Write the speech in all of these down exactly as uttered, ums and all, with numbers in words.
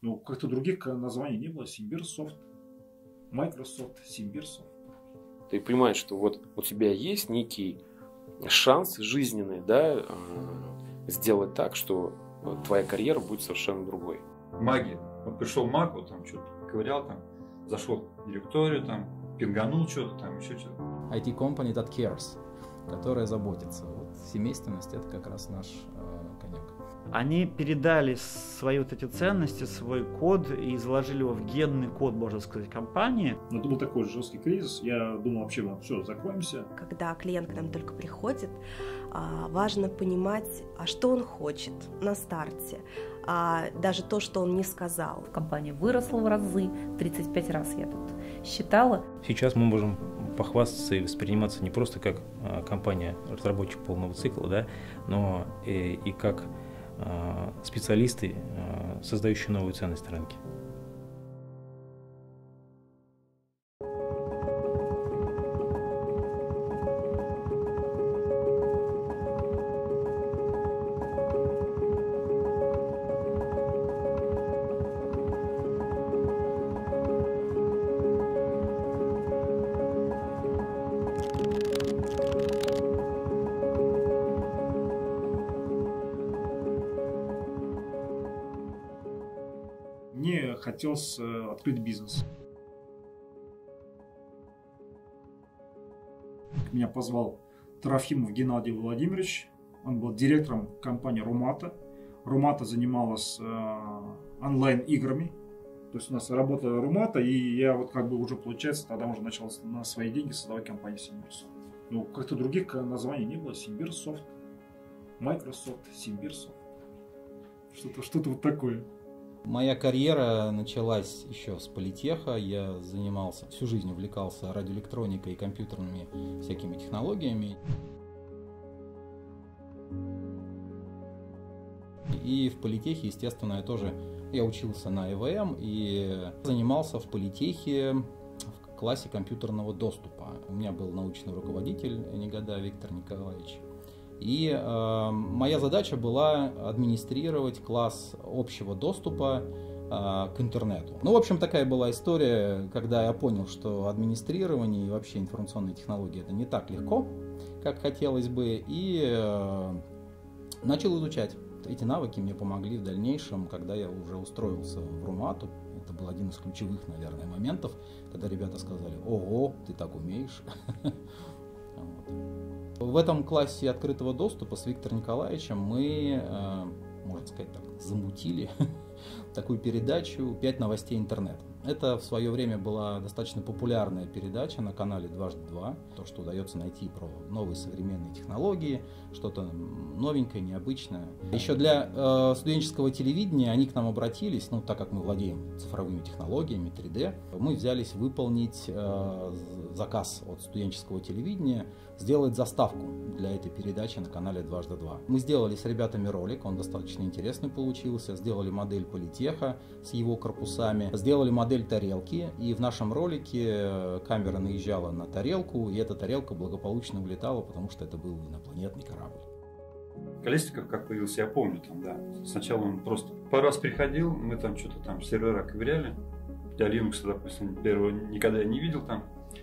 Ну, как-то других названий не было. Симбирсофт, Microsoft, Симбирсофт. Ты понимаешь, что вот у тебя есть некий шанс жизненный, да, сделать так, что твоя карьера будет совершенно другой. Магия. Вот пришел маг, вот там что-то ковырял, там, зашел в директорию, там, пинганул что-то, там, еще что-то. ай ти-company that cares, которая заботится. Вот семейственность — это как раз наш э, конек. Они передали свои вот эти ценности, свой код и заложили его в генный код, можно сказать, компании. Но это был такой жесткий кризис. Я думал, вообще, ну, все, закроемся. Когда клиент к нам только приходит, важно понимать, а что он хочет на старте. А даже то, что он не сказал. Компания выросла в разы, тридцать пять раз я тут считала. Сейчас мы можем похвастаться и восприниматься не просто как компания разработчик полного цикла, да, но и, и как специалисты, создающие новую ценность на рынке. Мне хотелось э, открыть бизнес. Меня позвал Трофимов Геннадий Владимирович. Он был директором компании Румата. Румата занималась э, онлайн-играми. То есть у нас работала Румата, и я вот как бы уже, получается, тогда уже начал на свои деньги создавать компанию Симбирсофт. Ну, как-то других названий не было. Симбирсофт, Microsoft, Симбирсофт. Что-то, что-то вот такое. Моя карьера началась еще с политеха. Я занимался, всю жизнь увлекался радиоэлектроникой и компьютерными всякими технологиями. И в политехе, естественно, я тоже я учился на э вэ эм и занимался в политехе в классе компьютерного доступа. У меня был научный руководитель Негода Виктор Николаевич. И э, моя задача была администрировать класс общего доступа э, к интернету. Ну, в общем, такая была история, когда я понял, что администрирование и вообще информационные технологии — это не так легко, как хотелось бы, и э, начал изучать. Эти навыки мне помогли в дальнейшем, когда я уже устроился в Румату. Это был один из ключевых, наверное, моментов, когда ребята сказали: «Ого, ты так умеешь». В этом классе открытого доступа с Виктором Николаевичем мы, можно сказать так, замутили такую передачу «Пять новостей интернета». Это в свое время была достаточно популярная передача на канале «Дважды два». То, что удается найти про новые современные технологии, что-то новенькое, необычное. Еще для э, студенческого телевидения они к нам обратились, ну, так как мы владеем цифровыми технологиями, три дэ, мы взялись выполнить э, заказ от студенческого телевидения, сделать заставку для этой передачи на канале «Дважды два». Мы сделали с ребятами ролик, он достаточно интересный получился, сделали модель политеха с его корпусами, сделали модель тарелки, и в нашем ролике камера наезжала на тарелку, и эта тарелка благополучно улетала, потому что это был инопланетный корабль. Колесников как появился, я помню там, да. Сначала он просто пару раз приходил, мы там что-то там сервера ковыряли. Я Linux, допустим, первого никогда не видел там.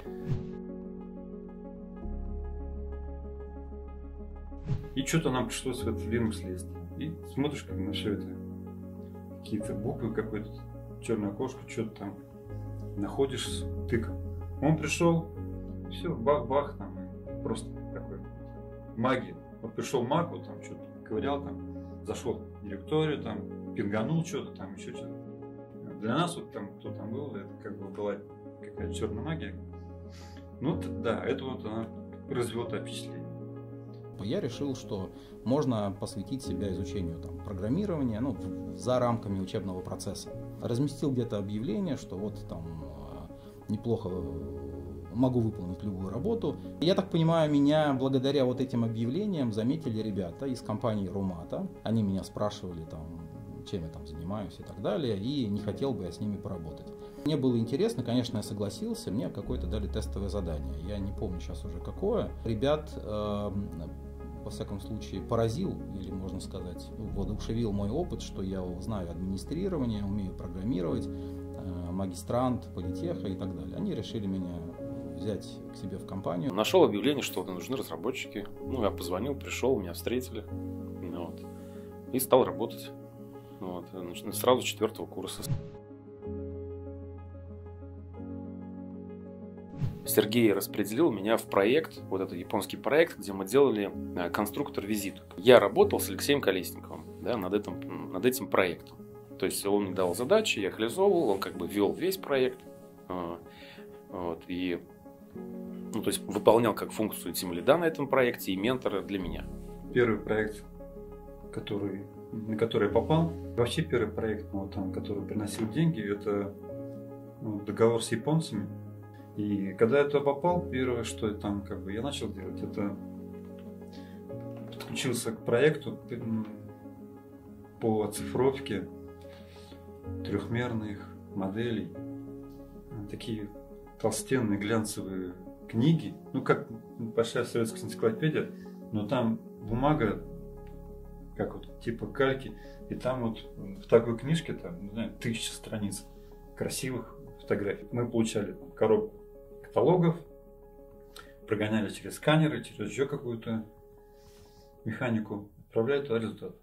И что-то нам пришлось в этот Linux лезть. И смотришь, как на все это. Какие-то буквы, какое-то черное окошко, что-то там находишь с тыком. Он пришел, все, бах-бах, там, просто такой магия. Вот пришел маг, вот там что-то ковырял, там, зашел в директорию, там, пинганул что-то, там, еще что-то. Для нас, вот там, кто там был, это как бы была какая-то черная магия. Ну, да, это вот она развела это впечатление. Я решил, что можно посвятить себя изучению там, программирования, ну, за рамками учебного процесса. Разместил где-то объявление, что вот там неплохо могу выполнить любую работу. Я так понимаю, меня благодаря вот этим объявлениям заметили ребята из компании Румата. Они меня спрашивали, там, чем я там занимаюсь и так далее, и не хотел бы я с ними поработать. Мне было интересно, конечно, я согласился, мне какое-то дали тестовое задание. Я не помню сейчас уже какое. Ребят э, во всяком случае, поразил, или, можно сказать, воодушевил мой опыт, что я знаю администрирование, умею программировать, магистрант, политеха и так далее. Они решили меня взять к себе в компанию. Нашел объявление, что нужны разработчики. Ну, я позвонил, пришел, меня встретили. Вот. И стал работать. Вот. Сразу с четвертого курса. Сергей распределил меня в проект, вот этот японский проект, где мы делали конструктор визиток. Я работал с Алексеем Колесниковым, да, над этим, над этим проектом. То есть он мне дал задачи, я их реализовывал, он как бы вел весь проект. Вот, и ну, то есть выполнял как функцию тимлида на этом проекте и ментора для меня. Первый проект, который, на который я попал, вообще первый проект, ну, там, который приносил деньги, это ну, договор с японцами. И когда я туда попал, первое, что я там как бы я начал делать, это подключился к проекту по оцифровке трехмерных моделей. Такие толстенные глянцевые книги, ну как большая советская энциклопедия, но там бумага, как вот типа кальки, и там вот в такой книжке там, не знаю, тысяча страниц красивых фотографий. Мы получали коробку каталогов, прогоняли через сканеры, через еще какую-то механику, отправляли туда результат.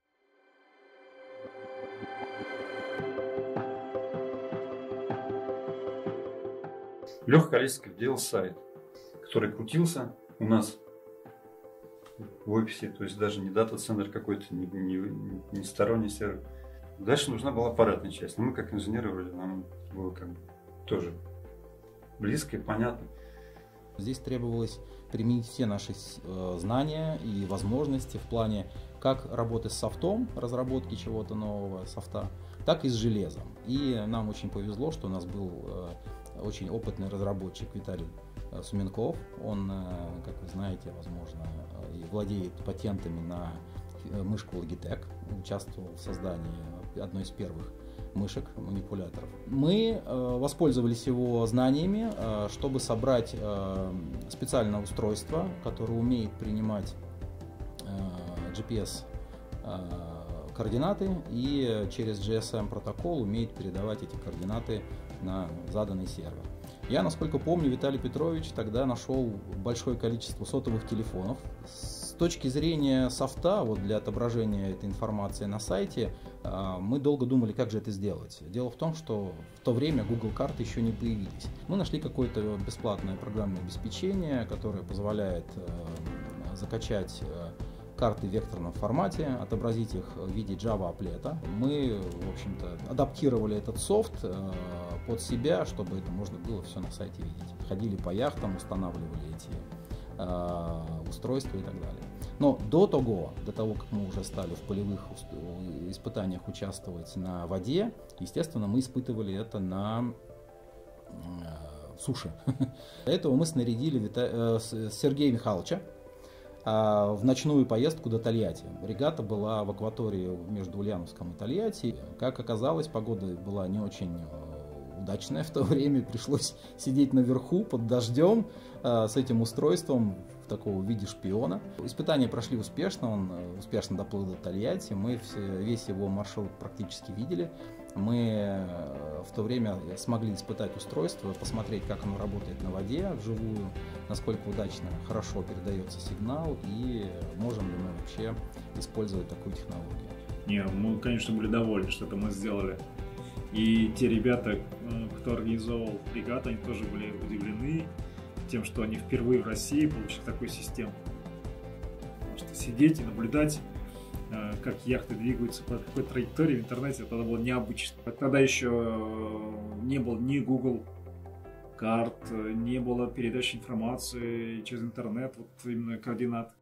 Леха Колесников делал сайт, который крутился у нас в офисе, то есть даже не дата-центр какой-то, не, не, не сторонний сервер. Дальше нужна была аппаратная часть, но мы как инженеры вроде нам было как бы тоже близко и понятно. Здесь требовалось применить все наши э, знания и возможности в плане как работы с софтом, разработки чего-то нового софта, так и с железом. И нам очень повезло, что у нас был э, очень опытный разработчик Виталий э, Суменков. Он, э, как вы знаете, возможно, э, владеет патентами на э, мышку Logitech, участвовал в создании одной из первых мышек, манипуляторов. Мы э, воспользовались его знаниями, э, чтобы собрать э, специальное устройство, которое умеет принимать э, джи пи эс э, координаты и через джи эс эм протокол умеет передавать эти координаты на заданный сервер. Я, насколько помню, Виталий Петрович тогда нашел большое количество сотовых телефонов. С точки зрения софта, вот для отображения этой информации на сайте, мы долго думали, как же это сделать. Дело в том, что в то время Google карты еще не появились. Мы нашли какое-то бесплатное программное обеспечение, которое позволяет закачать карты в векторном формате, отобразить их в виде Java-аплета. Мы, в общем-то, адаптировали этот софт э, под себя, чтобы это можно было все на сайте видеть. Ходили по яхтам, устанавливали эти э, устройства и так далее. Но до того, до того, как мы уже стали в полевых испытаниях участвовать на воде, естественно, мы испытывали это на э, суше. Для этого мы снарядили Вита... э, Сергея Михайловича в ночную поездку до Тольятти. Регата была в акватории между Ульяновском и Тольятти. Как оказалось, погода была не очень удачная в то время. Пришлось сидеть наверху под дождем с этим устройством в такого виде шпиона. Испытания прошли успешно, он успешно доплыл до Тольятти. Мы все, весь его маршрут практически видели. Мы в то время смогли испытать устройство, посмотреть, как оно работает на воде вживую, насколько удачно, хорошо передается сигнал и можем ли мы вообще использовать такую технологию. Не, мы, конечно, были довольны, что это мы сделали. И те ребята, кто организовал регату, они тоже были удивлены тем, что они впервые в России получили такую систему. Потому что сидеть и наблюдать, как яхты двигаются по какой траектории в интернете, это было необычно. Тогда еще не было ни Google карт, не было передачи информации через интернет, вот именно координат.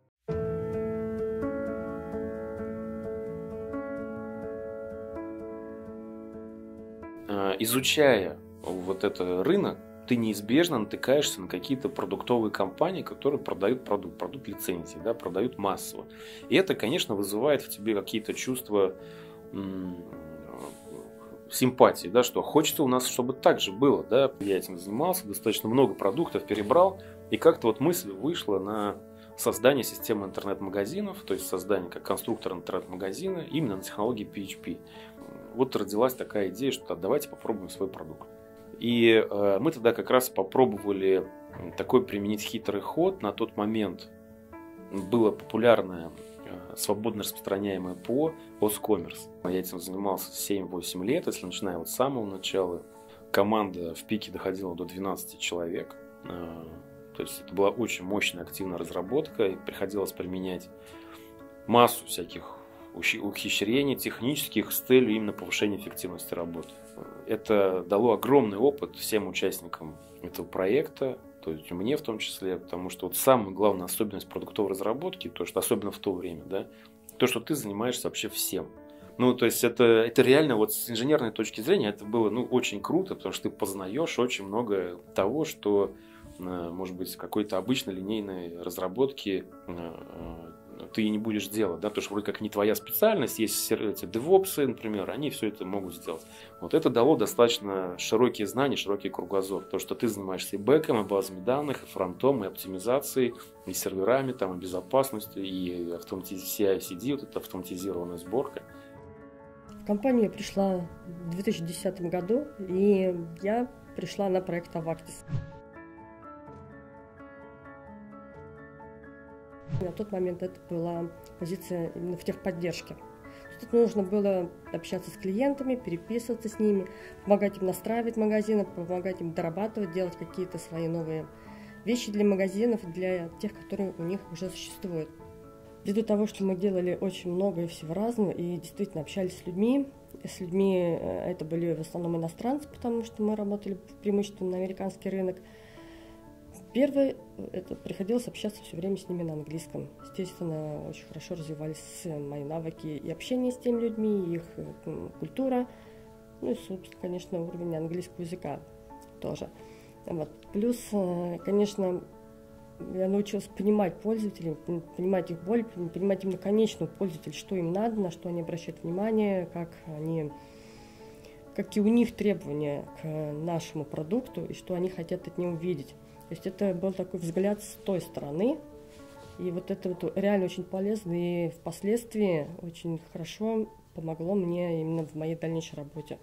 Изучая вот этот рынок, ты неизбежно натыкаешься на какие-то продуктовые компании, которые продают продукт, продукт лицензии, да, продают массово. И это, конечно, вызывает в тебе какие-то чувства м- симпатии, да, что хочется у нас, чтобы так же было. Да. Я этим занимался, достаточно много продуктов перебрал, и как-то вот мысль вышла на создание системы интернет-магазинов, то есть создание как конструктор интернет-магазина именно на технологии пи эйч пи. Вот родилась такая идея, что давайте попробуем свой продукт. И э, мы тогда как раз попробовали такой применить хитрый ход. На тот момент было популярное э, свободно распространяемое ПО Oscommerce. Я этим занимался семь-восемь лет, если начиная вот с самого начала. Команда в пике доходила до двенадцати человек. Э, то есть это была очень мощная активная разработка, и приходилось применять массу всяких ухищрений технических с целью именно повышения эффективности работы. Это дало огромный опыт всем участникам этого проекта, то есть мне в том числе, потому что вот самая главная особенность продуктовой разработки, то, что особенно в то время, да, то, что ты занимаешься вообще всем. Ну, то есть это, это реально вот с инженерной точки зрения это было ну, очень круто, потому что ты познаешь очень много того, что, может быть, какой-то обычной линейной разработки ты и не будешь делать, да, потому что вроде как не твоя специальность, есть эти девопсы, например, они все это могут сделать. Вот это дало достаточно широкие знания, широкий кругозор, то, что ты занимаешься и бэком, и базами данных, и фронтом, и оптимизацией, и серверами, там, и безопасностью, и автоматиз... си ай си ди, вот эта автоматизированная сборка. В компанию я пришла в две тысячи десятом году, и я пришла на проект Avactis. На тот момент это была позиция именно в техподдержке. Тут нужно было общаться с клиентами, переписываться с ними, помогать им настраивать магазины, помогать им дорабатывать, делать какие-то свои новые вещи для магазинов, для тех, которые у них уже существуют. Ввиду того, что мы делали очень много и всего разного, и действительно общались с людьми, с людьми это были в основном иностранцы, потому что мы работали преимущественно на американский рынок. Первое, это приходилось общаться все время с ними на английском. Естественно, очень хорошо развивались мои навыки и общения с теми людьми, их культура, ну и, собственно, конечно, уровень английского языка тоже. Вот. Плюс, конечно, я научилась понимать пользователей, понимать их боль, понимать именно конечного пользователя, что им надо, на что они обращают внимание, как они, какие у них требования к нашему продукту и что они хотят от него видеть. То есть это был такой взгляд с той стороны, и вот это вот реально очень полезно, и впоследствии очень хорошо помогло мне именно в моей дальнейшей работе.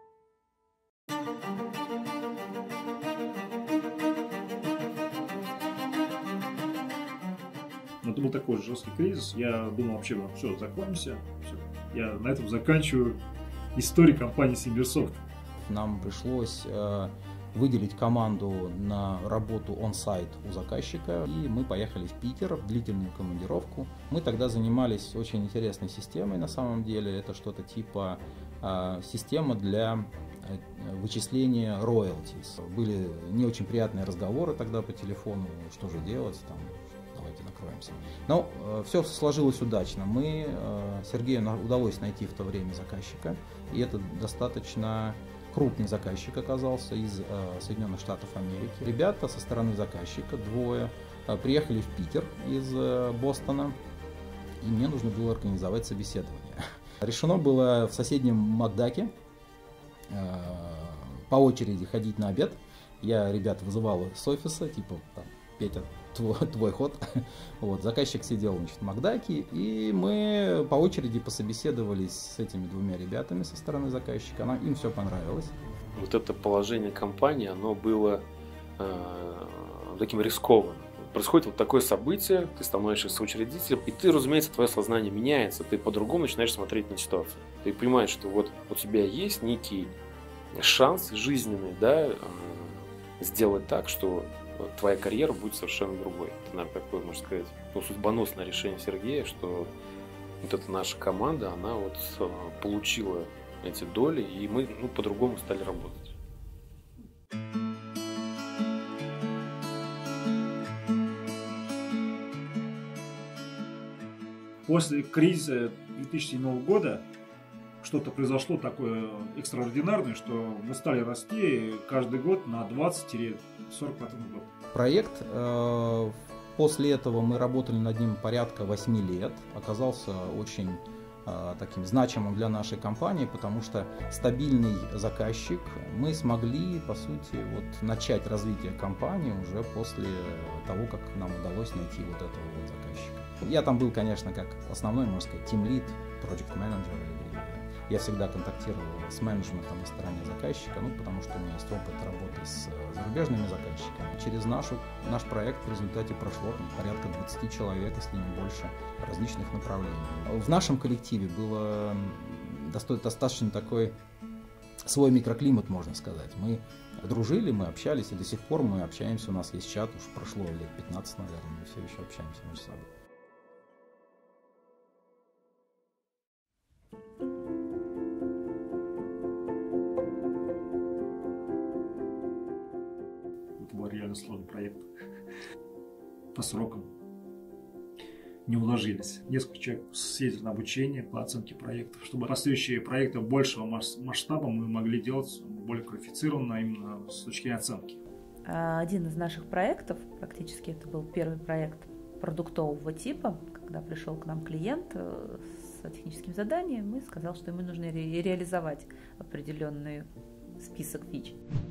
Это был такой жесткий кризис. Я думал, вообще, ну, все, закончимся. Все. Я на этом заканчиваю историю компании Симбирсофт. Нам пришлось э, выделить команду на работу он-сайт у заказчика, и мы поехали в Питер в длительную командировку. Мы тогда занимались очень интересной системой на самом деле. Это что-то типа э, система для вычисления роялтис. Были не очень приятные разговоры тогда по телефону, что же делать, там, давайте накроемся. Но э, все сложилось удачно. Мы, э, Сергею удалось найти в то время заказчика, и это достаточно крупный заказчик оказался из э, Соединенных Штатов Америки. Ребята со стороны заказчика, двое, э, приехали в Питер из э, Бостона, и мне нужно было организовать собеседование. Решено было в соседнем Макдаке э, по очереди ходить на обед. Я ребят вызывал с офиса, типа, там, Петя, твой, твой ход. Вот, заказчик сидел, значит, в Макдаке, и мы по очереди пособеседовались с этими двумя ребятами со стороны заказчика. Нам, им все понравилось. Вот это положение компании, оно было э, таким рискованным. Происходит вот такое событие, ты становишься соучредителем, и ты, разумеется, твое сознание меняется, ты по-другому начинаешь смотреть на ситуацию. Ты понимаешь, что вот у тебя есть некий шанс жизненный, да, э, сделать так, что твоя карьера будет совершенно другой. Это, наверное, такое, можно сказать, ну, судьбоносное решение Сергея, что вот эта наша команда, она вот получила эти доли, и мы ну, по-другому стали работать. После кризиса две тысячи седьмого года что-то произошло такое экстраординарное, что мы стали расти каждый год на двадцать-сорок процентов. Проект, э, после этого мы работали над ним порядка восьми лет, оказался очень таким значимым для нашей компании, потому что стабильный заказчик, мы смогли, по сути, вот начать развитие компании уже после того, как нам удалось найти вот этого вот заказчика. Я там был, конечно, как основной, можно сказать, тимлид, project manager. Я всегда контактировал с менеджментом на стороне заказчика, ну, потому что у меня есть опыт работы с зарубежными заказчиками. Через нашу, наш проект в результате прошло там, порядка двадцати человек, если не больше, различных направлений. В нашем коллективе было достаточно такой свой микроклимат, можно сказать. Мы дружили, мы общались, и до сих пор мы общаемся, у нас есть чат, уж прошло лет пятнадцать, наверное, мы все еще общаемся между собой. Реально сложный проект. По срокам не уложились. Несколько человек съездили на обучение по оценке проектов, чтобы последующие проекты большего масштаба мы могли делать более квалифицированно именно с точки зрения оценки. Один из наших проектов, практически это был первый проект продуктового типа, когда пришел к нам клиент с техническим заданием и сказал, что ему нужно ре- реализовать определенный список фич.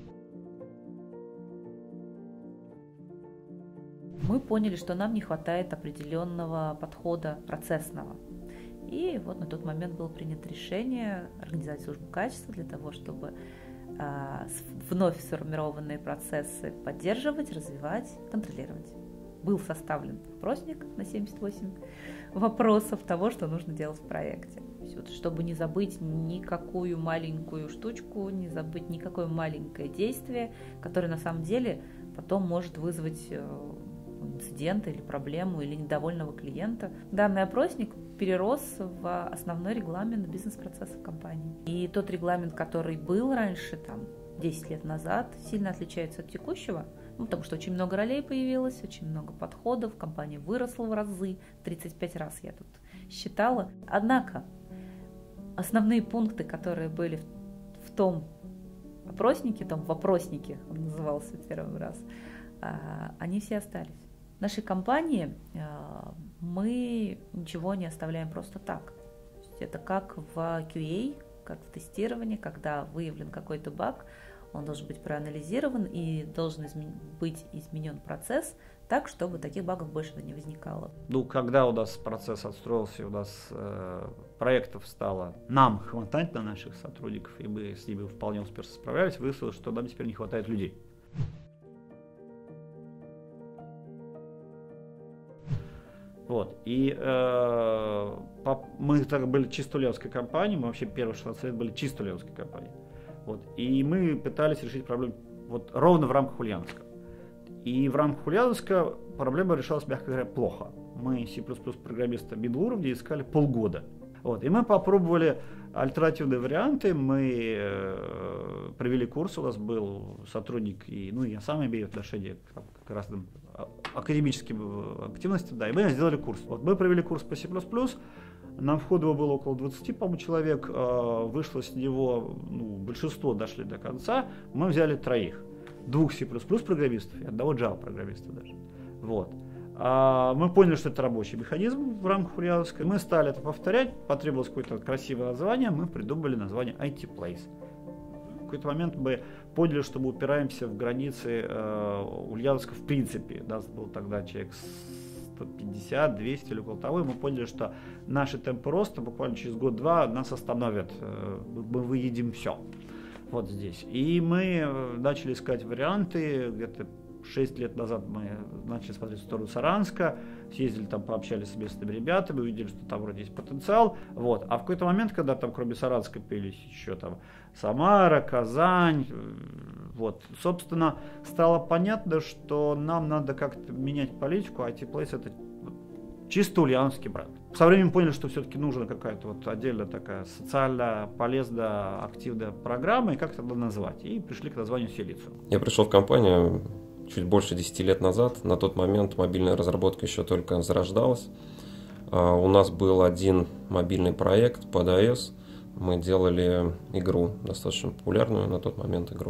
Мы поняли, что нам не хватает определенного подхода процессного. И вот на тот момент было принято решение организовать службу качества для того, чтобы э, вновь сформированные процессы поддерживать, развивать, контролировать. Был составлен опросник на семьдесят восемь вопросов того, что нужно делать в проекте. Вот, чтобы не забыть никакую маленькую штучку, не забыть никакое маленькое действие, которое на самом деле потом может вызвать э, инцидент или проблему, или недовольного клиента. Данный опросник перерос в основной регламент бизнес-процессов компании. И тот регламент, который был раньше, там, десять лет назад, сильно отличается от текущего, ну, потому что очень много ролей появилось, очень много подходов, компания выросла в разы, тридцать пять раз я тут считала. Однако основные пункты, которые были в, в том опроснике, том вопроснике, он назывался первый раз, они все остались. В нашей компании мы ничего не оставляем просто так. Это как в кью эй, как в тестировании, когда выявлен какой-то баг, он должен быть проанализирован и должен измен... быть изменен процесс так, чтобы таких багов больше не возникало. Ну, когда у нас процесс отстроился, у нас э, проектов стало нам хватать на наших сотрудников, и мы с ними вполне успешно справлялись, выяснилось, что нам теперь не хватает людей. Вот. И э, по, мы так были чисто ульяновской компанией, мы вообще первые шестнадцать лет были чисто ульяновской компанией. Вот. И мы пытались решить проблему вот ровно в рамках Ульяновска. И в рамках Ульяновска проблема решалась, мягко говоря, плохо. Мы C++ программиста middle уровня искали полгода. Вот. И мы попробовали альтернативные варианты, мы э, провели курс, у нас был сотрудник, и, ну, я сам имею отношение к, там, к разным академическим активностям, да, и мы сделали курс. Вот мы провели курс по C++, нам входу было около двадцати, по-моему, человек, вышло с него, ну, большинство дошли до конца, мы взяли троих, двух C++ программистов и одного Java программиста даже. Вот. А мы поняли, что это рабочий механизм в рамках Ульяновска, мы стали это повторять, потребовалось какое-то красивое название, мы придумали название ай ти Place. В какой-то момент мы поняли, что мы упираемся в границы э, Ульяновска в принципе. У нас был тогда человек сто пятьдесят двести или около того, и мы поняли, что наши темпы роста буквально через год-два нас остановят, э, мы выедем все вот здесь. И мы начали искать варианты, где-то шесть лет назад мы начали смотреть в сторону Саранска, съездили там, пообщались с местными ребятами, увидели, что там вроде есть потенциал. Вот. А в какой-то момент, когда там кроме Саранска появились еще там Самара, Казань, вот, собственно, стало понятно, что нам надо как-то менять политику, ай ти Place это чисто ульяновский бренд. Со временем поняли, что все-таки нужна какая-то вот отдельная такая социально полезная, активная программа, и как это надо назвать. И пришли к названию Селицу. Я пришел в компанию чуть больше десяти лет назад. На тот момент мобильная разработка еще только зарождалась. У нас был один мобильный проект под iOS. Мы делали игру, достаточно популярную на тот момент игру.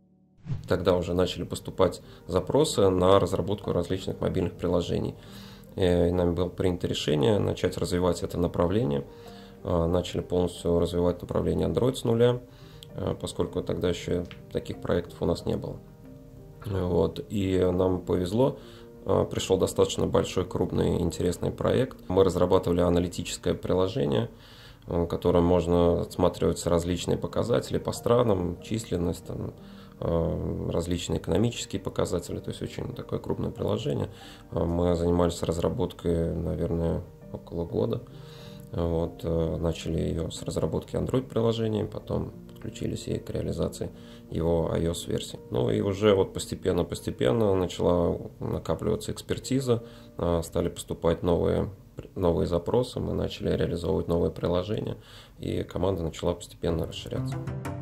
Тогда уже начали поступать запросы на разработку различных мобильных приложений. И нами было принято решение начать развивать это направление. Начали полностью развивать направление Android с нуля, поскольку тогда еще таких проектов у нас не было. Вот. И нам повезло, пришел достаточно большой, крупный, интересный проект. Мы разрабатывали аналитическое приложение, в котором можно отсматривать различные показатели по странам, численность, там, различные экономические показатели, то есть очень такое крупное приложение. Мы занимались разработкой, наверное, около года. Вот, начали ее с разработки Android-приложения, потом подключились и к реализации его iOS-версии. Ну и уже вот постепенно-постепенно начала накапливаться экспертиза, стали поступать новые, новые запросы, мы начали реализовывать новые приложения, и команда начала постепенно расширяться.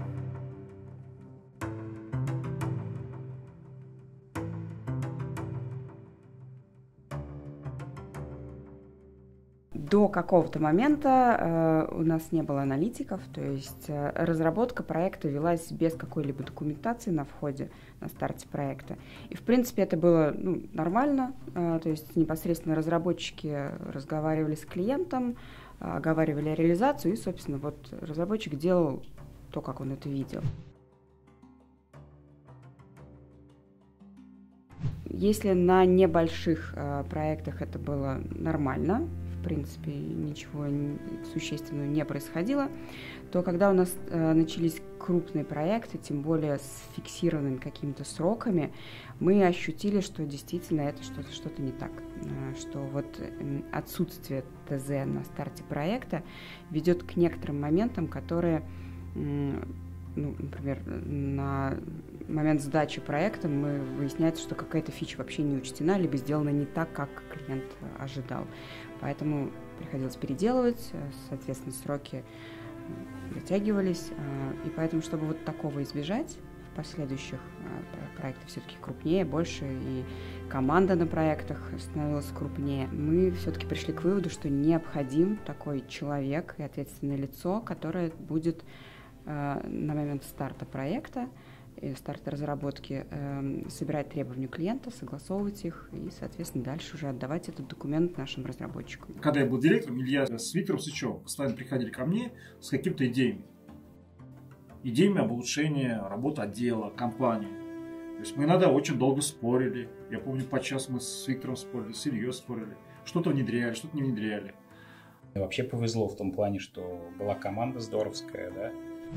До какого-то момента э, у нас не было аналитиков, то есть э, разработка проекта велась без какой-либо документации на входе, на старте проекта. И, в принципе, это было ну, нормально, э, то есть непосредственно разработчики разговаривали с клиентом, э, оговаривали реализацию, и, собственно, вот разработчик делал то, как он это видел. Если на небольших э, проектах это было нормально, в принципе, ничего существенного не происходило, то когда у нас э, начались крупные проекты, тем более с фиксированными какими-то сроками, мы ощутили, что действительно это что-то что-то не так, э, что вот э, отсутствие ТЗ на старте проекта ведет к некоторым моментам, которые, э, ну, например, на момент сдачи проекта мы выясняется, что какая-то фича вообще не учтена, либо сделана не так, как клиент ожидал. Поэтому приходилось переделывать, соответственно, сроки затягивались. И поэтому, чтобы вот такого избежать, в последующих проектах все-таки крупнее, больше, и команда на проектах становилась крупнее, мы все-таки пришли к выводу, что необходим такой человек и ответственное лицо, которое будет на момент старта проекта и старта разработки э, собирать требования клиента, согласовывать их и, соответственно, дальше уже отдавать этот документ нашим разработчикам. Когда я был директором, Илья с Виктором Сычевым постоянно приходили ко мне с какими-то идеями. Идеями об улучшении работы отдела, компании. То есть мы иногда очень долго спорили. Я помню, подчас мы с Виктором спорили, с Ильей спорили. Что-то внедряли, что-то не внедряли. Вообще повезло в том плане, что была команда здоровская, да.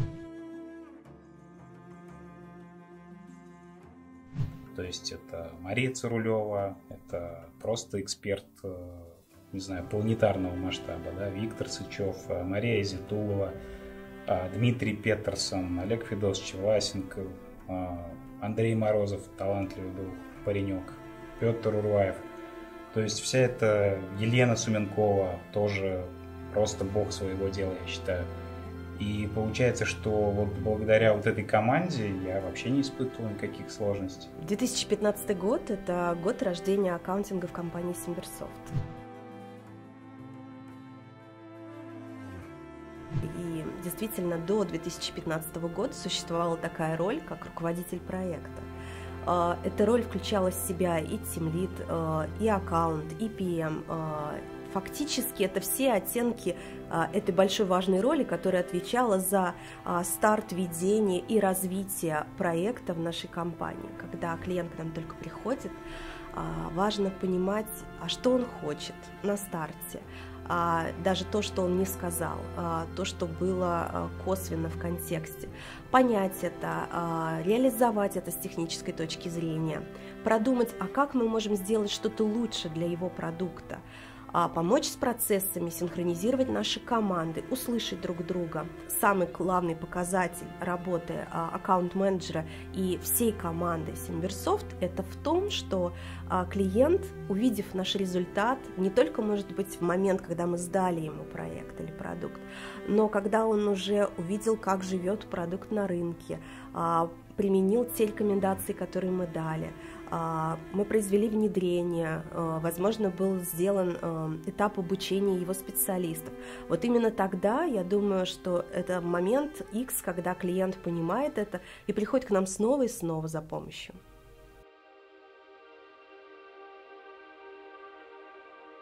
То есть это Мария Цирулева, это просто эксперт, не знаю, планетарного масштаба, да, Виктор Сычев, Мария Изитулова, Дмитрий Петерсон, Олег Федосович Васенко, Андрей Морозов, талантливый был паренек, Петр Урваев. То есть вся эта Елена Суменкова, тоже просто бог своего дела, я считаю. И получается, что вот благодаря вот этой команде я вообще не испытывал никаких сложностей. две тысячи пятнадцатый год – это год рождения аккаунтинга в компании Симберсофт. И действительно, до две тысячи пятнадцатого года существовала такая роль, как руководитель проекта. Эта роль включала в себя и тимлид, и аккаунт, и пи эм. Фактически это все оттенки а, этой большой важной роли, которая отвечала за а, старт ведения и развития проекта в нашей компании. Когда клиент к нам только приходит, а, важно понимать, а что он хочет на старте. А, даже то, что он не сказал, а, то, что было а, косвенно в контексте. Понять это, а, реализовать это с технической точки зрения, продумать, а как мы можем сделать что-то лучше для его продукта, помочь с процессами, синхронизировать наши команды, услышать друг друга. Самый главный показатель работы аккаунт-менеджера и всей команды Симберсофт – это в том, что клиент, увидев наш результат, не только, может быть, в момент, когда мы сдали ему проект или продукт, но когда он уже увидел, как живет продукт на рынке, применил те рекомендации, которые мы дали, мы произвели внедрение, возможно, был сделан этап обучения его специалистов. Вот именно тогда, я думаю, что это момент X, когда клиент понимает это и приходит к нам снова и снова за помощью.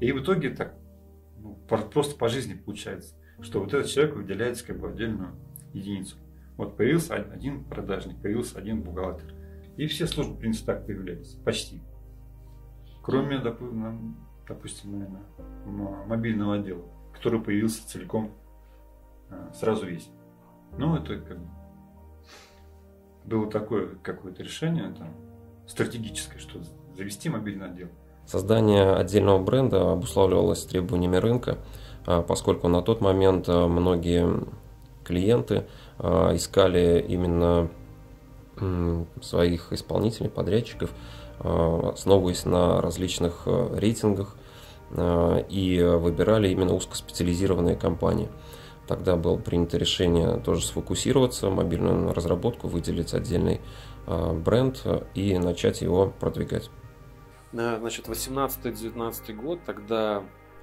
И в итоге так ну, просто по жизни получается, что вот этот человек выделяется как бы в отдельную единицу. Вот появился один продажник, появился один бухгалтер. И все службы, в принципе, так появлялись. Почти. Кроме, допустим, допустим наверное, мобильного отдела, который появился целиком сразу весь. Ну, это как бы было такое какое-то решение там, стратегическое, что завести мобильный отдел. Создание отдельного бренда обуславливалось требованиями рынка, поскольку на тот момент многие клиенты искали именно своих исполнителей, подрядчиков, основываясь на различных рейтингах, и выбирали именно узкоспециализированные компании. Тогда было принято решение тоже сфокусироваться, мобильную разработку, выделить отдельный бренд и начать его продвигать. Значит, восемнадцатый-девятнадцатый год, тогда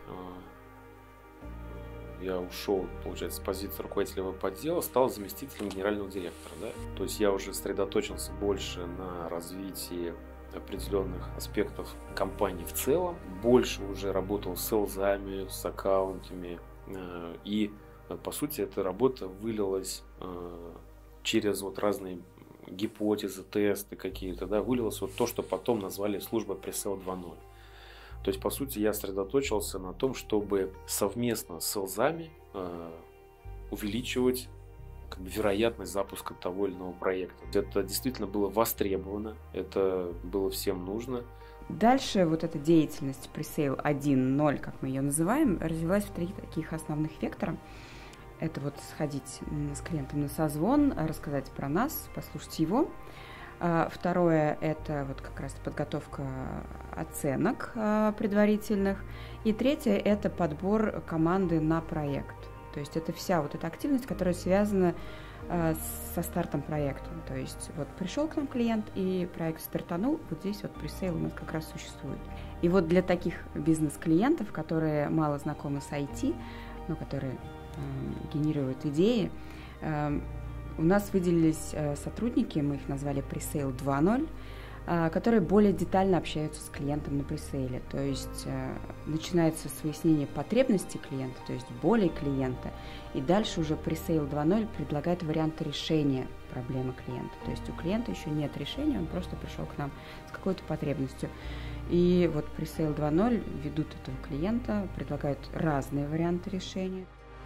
я ушел, получается, с позиции руководителя веб-отдела, стал заместителем генерального директора. Да? То есть я уже сосредоточился больше на развитии определенных аспектов компании в целом, больше уже работал с селзами, с аккаунтами, и, по сути, эта работа вылилась через вот разные гипотезы, тесты какие-то, да, вылилось вот то, что потом назвали служба пресейл два ноль. То есть, по сути, я сосредоточился на том, чтобы совместно с селзами э, увеличивать как бы, вероятность запуска того или иного проекта. Это действительно было востребовано, это было всем нужно. Дальше вот эта деятельность пресейл один ноль, как мы ее называем, развилась в три таких основных вектора. Это вот сходить с клиентом на созвон, рассказать про нас, послушать его. Второе – это вот как раз подготовка оценок предварительных. И третье – это подбор команды на проект. То есть это вся вот эта активность, которая связана со стартом проекта. То есть вот пришел к нам клиент и проект стартанул, вот здесь вот пресейл у нас как раз существует. И вот для таких бизнес-клиентов, которые мало знакомы с ай ти, но которые генерируют идеи, у нас выделились сотрудники, мы их назвали пресейл два ноль, которые более детально общаются с клиентом на пресейле. То есть начинается с выяснения потребностей клиента, то есть боли клиента, и дальше уже пресейл два ноль предлагает варианты решения проблемы клиента. То есть у клиента еще нет решения, он просто пришел к нам с какой-то потребностью. И вот пресейл два ноль ведут этого клиента, предлагают разные варианты решения.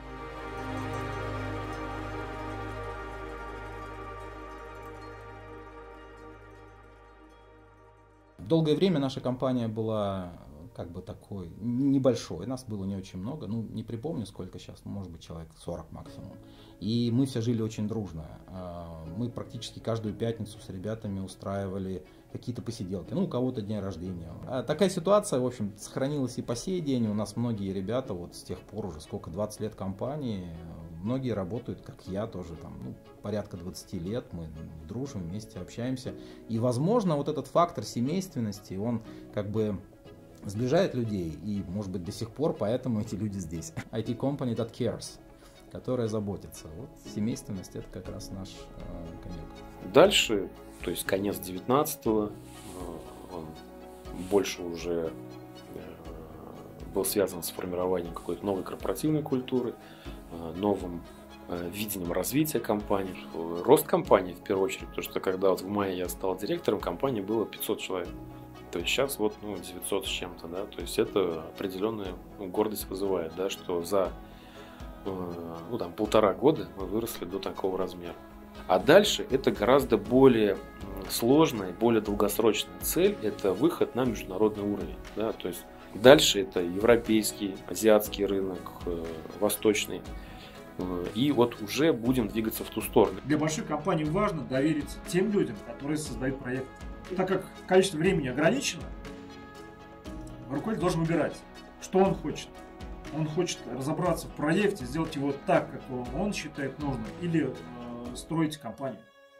Долгое время наша компания была как бы такой небольшой, нас было не очень много, ну не припомню сколько сейчас, может быть человек сорок максимум. И мы все жили очень дружно. Мы практически каждую пятницу с ребятами устраивали какие-то посиделки, ну у кого-то день рождения. Такая ситуация, в общем, сохранилась и по сей день. У нас многие ребята, вот с тех пор уже сколько, двадцать лет компании, многие работают, как я тоже, там, ну, порядка двадцати лет, мы дружим, вместе общаемся. И, возможно, вот этот фактор семейственности, он как бы сближает людей, и, может быть, до сих пор поэтому эти люди здесь. ай ти company that cares, которая заботится. Вот семейственность — это как раз наш э, конек. Дальше, то есть конец девятнадцатого, он больше уже был связан с формированием какой-то новой корпоративной культуры, новым видением развития компании, рост компании в первую очередь, потому что когда вот в мае я стал директором, компании было пятьсот человек. То есть сейчас вот ну, девятьсот с чем-то, да, то есть это определенная ну, гордость вызывает, да, что за ну, там, полтора года мы выросли до такого размера. А дальше это гораздо более сложная, более долгосрочная цель, это выход на международный уровень, да, то есть дальше это европейский, азиатский рынок, восточный, и вот уже будем двигаться в ту сторону. Для большой компании важно довериться тем людям, которые создают проект. Так как количество времени ограничено, руководитель должен выбирать, что он хочет. Он хочет разобраться в проекте, сделать его так, как он считает нужным, или э, строить компанию.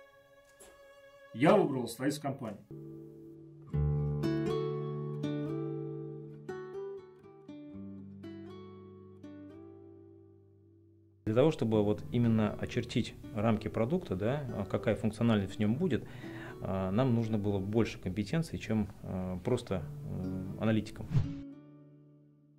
Я выбрал строить компанию. Для того, чтобы вот именно очертить рамки продукта, да, какая функциональность в нем будет, нам нужно было больше компетенций, чем просто аналитикам.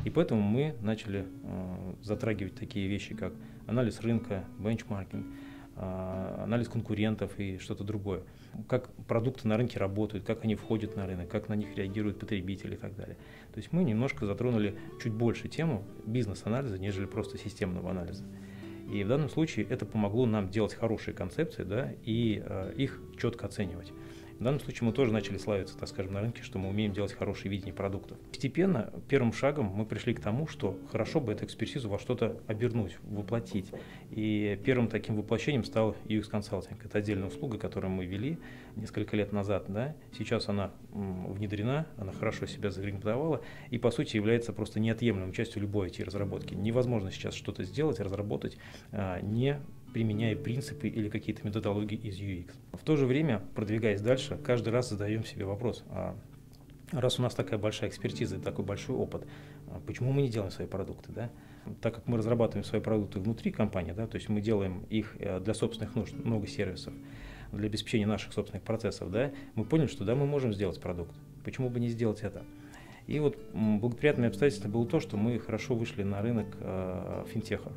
И поэтому мы начали затрагивать такие вещи, как анализ рынка, бенчмаркинг, анализ конкурентов и что-то другое. Как продукты на рынке работают, как они входят на рынок, как на них реагируют потребители и так далее. То есть мы немножко затронули чуть больше тему бизнес-анализа, нежели просто системного анализа. И в данном случае это помогло нам делать хорошие концепции, да, и э, их четко оценивать. В данном случае мы тоже начали славиться, так скажем, на рынке, что мы умеем делать хорошее видение продуктов. Постепенно, первым шагом мы пришли к тому, что хорошо бы эту экспертизу во что-то обернуть, воплотить. И первым таким воплощением стал ю экс Consulting. Это отдельная услуга, которую мы ввели несколько лет назад. Да? Сейчас она м, внедрена, она хорошо себя зарекомендовала и, по сути, является просто неотъемлемой частью любой ай ти-разработки. Невозможно сейчас что-то сделать, разработать, а, не применяя принципы или какие-то методологии из ю экс. В то же время, продвигаясь дальше, каждый раз задаем себе вопрос, а раз у нас такая большая экспертиза и такой большой опыт, почему мы не делаем свои продукты? Да? Так как мы разрабатываем свои продукты внутри компании, да, то есть мы делаем их для собственных нужд, много сервисов, для обеспечения наших собственных процессов, да, мы поняли, что да, мы можем сделать продукт. Почему бы не сделать это? И вот благоприятное обстоятельство было то, что мы хорошо вышли на рынок э, финтеха.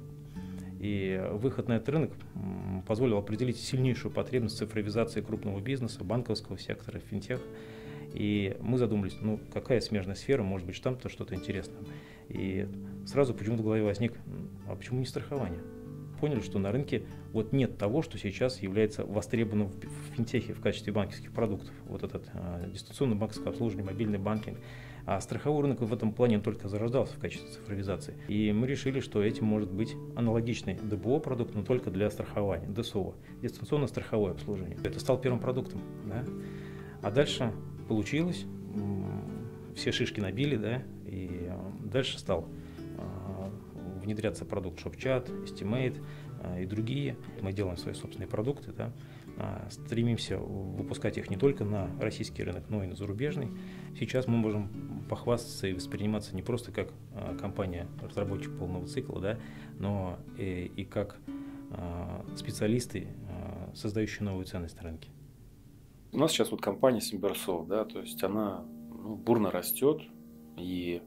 И выход на этот рынок позволил определить сильнейшую потребность в цифровизации крупного бизнеса, банковского сектора, финтех. И мы задумались, ну какая смежная сфера, может быть, там-то что-то интересное. И сразу почему-то в голове возник, а почему не страхование? Поняли, что на рынке вот нет того, что сейчас является востребованным в финтехе в качестве банковских продуктов. Вот этот а, дистанционное банковское обслуживание, мобильный банкинг. А страховой рынок в этом плане только зарождался в качестве цифровизации. И мы решили, что этим может быть аналогичный ди би о-продукт, но только для страхования, ди эс о, дистанционно-страховое обслуживание. Это стал первым продуктом. Да? А дальше получилось, все шишки набили, да, и дальше стал внедряться продукт ShopChat, Estimate и другие. Мы делаем свои собственные продукты, да, стремимся выпускать их не только на российский рынок, но и на зарубежный. Сейчас мы можем похвастаться и восприниматься не просто как компания-разработчик полного цикла, да, но и, и как специалисты, создающие новую ценность на рынке. У нас сейчас вот компания Симберсофт, да, то есть она ну, бурно растет, и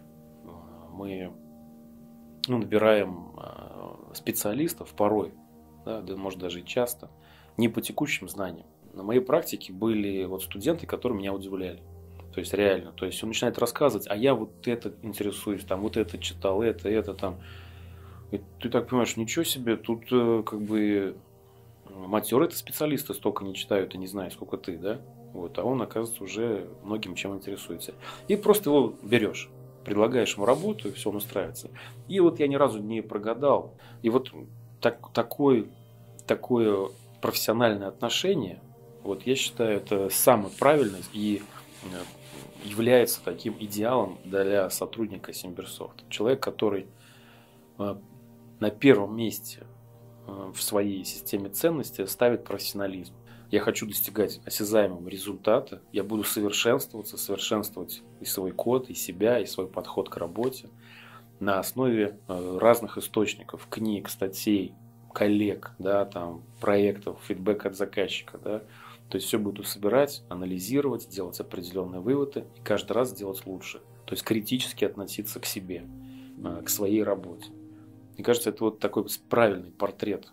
мы ну, набираем специалистов порой, да, да, может даже и часто, не по текущим знаниям. На моей практике были вот студенты, которые меня удивляли. То есть реально, то есть он начинает рассказывать, а я вот это интересуюсь, там вот это читал, это, это там. И ты так понимаешь, ничего себе, тут как бы матерые-то специалисты столько не читают и не знают, сколько ты, да? Вот, а он, оказывается, уже многим чем интересуется. И просто его берешь, предлагаешь ему работу, и все, он устраивается. И вот я ни разу не прогадал. И вот так, такой, такое профессиональное отношение, вот я считаю, это самое правильное и является таким идеалом для сотрудника Симберсофт. Человек, который на первом месте в своей системе ценностей ставит профессионализм. Я хочу достигать осязаемого результата, я буду совершенствоваться, совершенствовать и свой код, и себя, и свой подход к работе на основе разных источников, книг, статей, коллег, да, там, проектов, фидбэк от заказчика. Да. То есть все буду собирать, анализировать, делать определенные выводы и каждый раз делать лучше. То есть критически относиться к себе, к своей работе. Мне кажется, это вот такой правильный портрет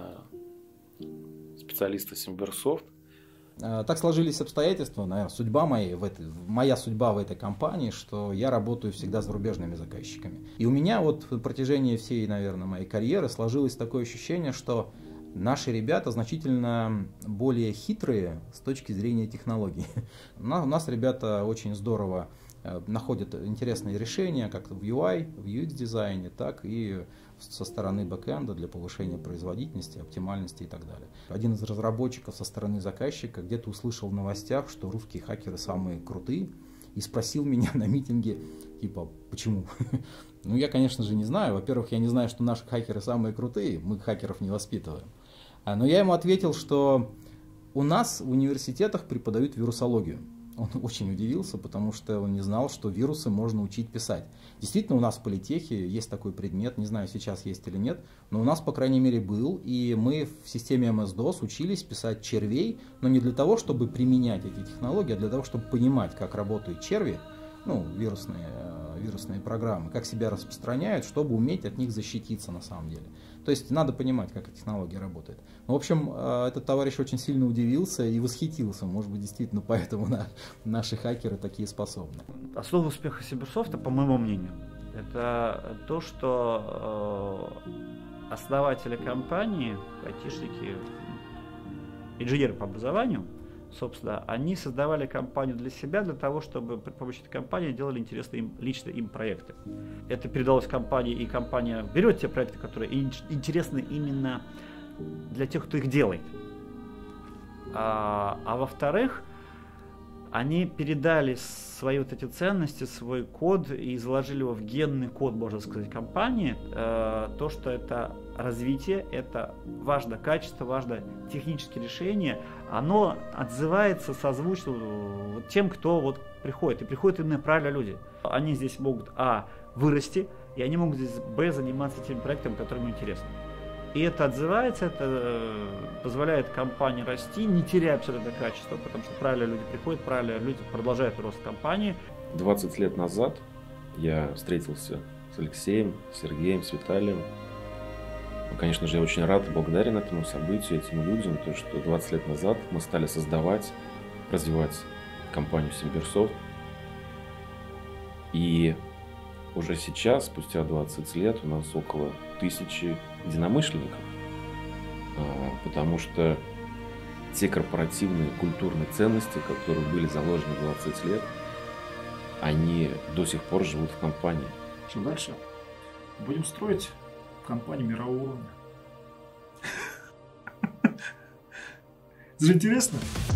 специалиста Симберсофт. Так сложились обстоятельства, наверное, судьба моей, в этой, моя судьба в этой компании, что я работаю всегда с зарубежными заказчиками. И у меня вот в протяжении всей, наверное, моей карьеры сложилось такое ощущение, что наши ребята значительно более хитрые с точки зрения технологий. У нас ребята очень здорово находят интересные решения, как в ю ай, в ю экс дизайне, так и со стороны бэкэнда для повышения производительности, оптимальности и так далее. Один из разработчиков со стороны заказчика где-то услышал в новостях, что русские хакеры самые крутые, и спросил меня на митинге, типа, почему? Ну, я, конечно же, не знаю. Во-первых, я не знаю, что наши хакеры самые крутые, мы хакеров не воспитываем. Но я ему ответил, что у нас в университетах преподают вирусологию. Он очень удивился, потому что он не знал, что вирусы можно учить писать. Действительно, у нас в политехе есть такой предмет, не знаю, сейчас есть или нет, но у нас, по крайней мере, был, и мы в системе эм эс дос учились писать червей, но не для того, чтобы применять эти технологии, а для того, чтобы понимать, как работают черви, ну, вирусные, вирусные программы, как себя распространяют, чтобы уметь от них защититься на самом деле. То есть надо понимать, как эта технология работает. Ну, в общем, этот товарищ очень сильно удивился и восхитился. Может быть, действительно, поэтому на, наши хакеры такие способны. Основа успеха Сиберсофта, по моему мнению, это то, что э, основатели компании, айтишники, инженеры по образованию, собственно, они создавали компанию для себя, для того, чтобы при помощи этой компании делали интересные им, лично им проекты. Это передалось компании, и компания берет те проекты, которые интересны именно для тех, кто их делает. А, а во-вторых, они передали свои вот эти ценности, свой код и заложили его в генный код, можно сказать, компании. Э, то, что это развитие, это важно качество, важно технические решения, оно отзывается созвучно вот тем, кто вот приходит. И приходят именно правильно люди. Они здесь могут, а, вырасти, и они могут здесь, б, заниматься теми проектами, которые им интересны. И это отзывается, это позволяет компании расти, не теряя абсолютно качество, потому что правильно люди приходят, правильно люди продолжают рост компании. двадцать лет назад я встретился с Алексеем, с Сергеем, с Виталием. Ну, конечно же, я очень рад и благодарен этому событию, этим людям, то, что двадцать лет назад мы стали создавать, развивать компанию Сиберсофт. И уже сейчас, спустя двадцать лет, у нас около тысячи единомышленников, потому что те корпоративные культурные ценности, которые были заложены двадцать лет, они до сих пор живут в компании. Что дальше? Будем строить компанию мирового уровня. Это же интересно.